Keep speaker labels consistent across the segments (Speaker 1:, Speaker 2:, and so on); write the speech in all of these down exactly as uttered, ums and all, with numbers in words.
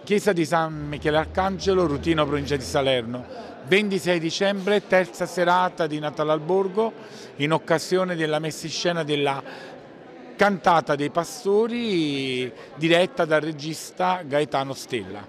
Speaker 1: Chiesa di San Michele Arcangelo, Rutino, provincia di Salerno. ventisei dicembre, terza serata di Natale al Borgo, in occasione della messa in scena della Cantata dei Pastori, diretta dal regista Gaetano Stella.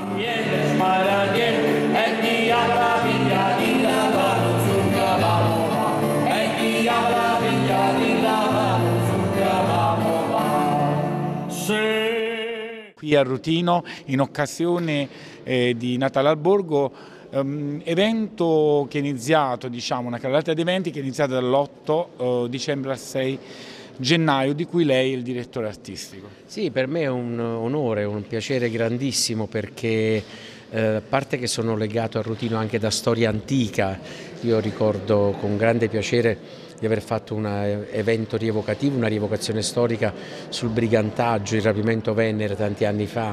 Speaker 1: Qui a Rutino, in occasione eh, di Natale al Borgo, um, evento che è iniziato, diciamo, una carrellata di eventi che è iniziata dall'otto uh, dicembre al sei gennaio, di cui lei è il direttore artistico.
Speaker 2: Sì, per me è un onore, un piacere grandissimo, perché eh, a parte che sono legato a Rutino anche da storia antica, io ricordo con grande piacere di aver fatto un evento rievocativo, una rievocazione storica sul brigantaggio, il rapimento Venere tanti anni fa,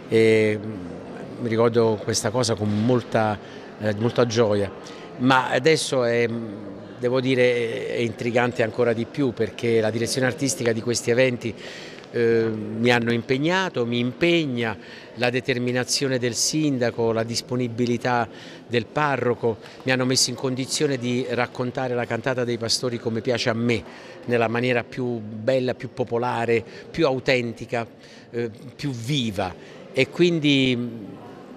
Speaker 2: e mi ricordo questa cosa con molta, eh, molta gioia, ma adesso è, devo dire, è intrigante ancora di più, perché la direzione artistica di questi eventi eh, mi hanno impegnato, mi impegna, la determinazione del sindaco, la disponibilità del parroco mi hanno messo in condizione di raccontare la Cantata dei Pastori come piace a me, nella maniera più bella, più popolare, più autentica, eh, più viva, e quindi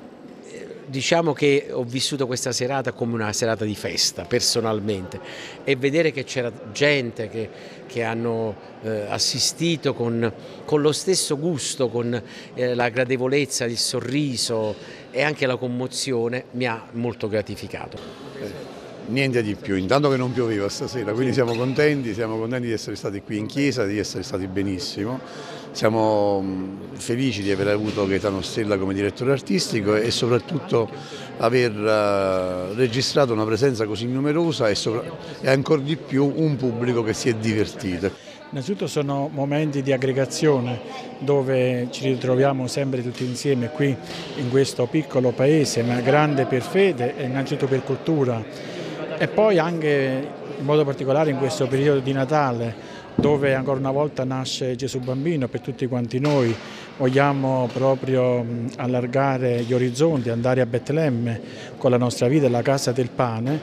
Speaker 2: diciamo che ho vissuto questa serata come una serata di festa personalmente, e vedere che c'era gente che, che hanno eh, assistito con, con lo stesso gusto, con eh, la gradevolezza, il sorriso e anche la commozione mi ha molto gratificato.
Speaker 3: Eh, niente di più, intanto che non pioveva stasera, quindi siamo contenti, siamo contenti di essere stati qui in chiesa, di essere stati benissimo. Siamo felici di aver avuto Gaetano Stella come direttore artistico e soprattutto aver uh, registrato una presenza così numerosa e, e ancora di più un pubblico che si è divertito.
Speaker 4: Innanzitutto sono momenti di aggregazione dove ci ritroviamo sempre tutti insieme qui in questo piccolo paese, ma grande per fede e innanzitutto per cultura, e poi anche in modo particolare in questo periodo di Natale, dove ancora una volta nasce Gesù Bambino per tutti quanti noi. Vogliamo proprio allargare gli orizzonti, andare a Betlemme con la nostra vita, la casa del pane,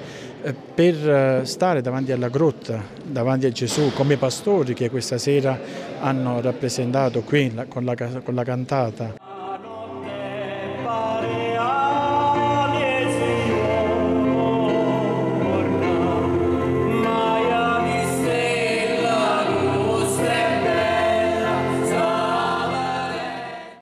Speaker 4: per stare davanti alla grotta, davanti a Gesù, come pastori che questa sera hanno rappresentato qui con la, con la cantata.